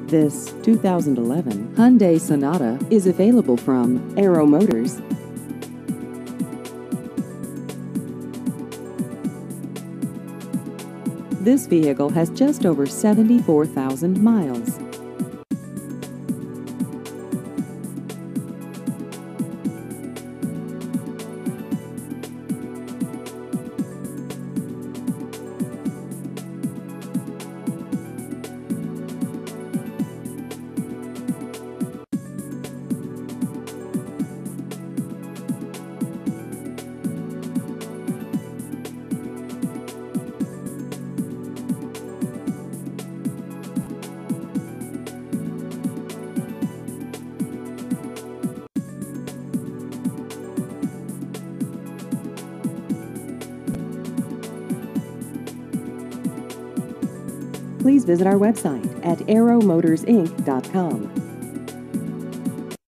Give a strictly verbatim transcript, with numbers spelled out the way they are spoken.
This two thousand eleven Hyundai Sonata is available from Aero Motors. This vehicle has just over seventy-four thousand miles. Please visit our website at aero motors inc dot com.